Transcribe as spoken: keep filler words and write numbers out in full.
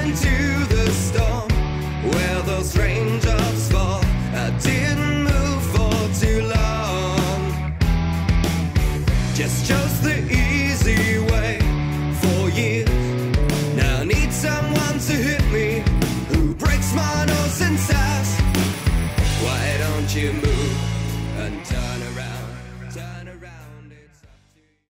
into the storm where those raindrops fall. I didn't move for too long, just chose the easy way for years. Now I need someone to hit me who breaks my nose and says, why don't you move?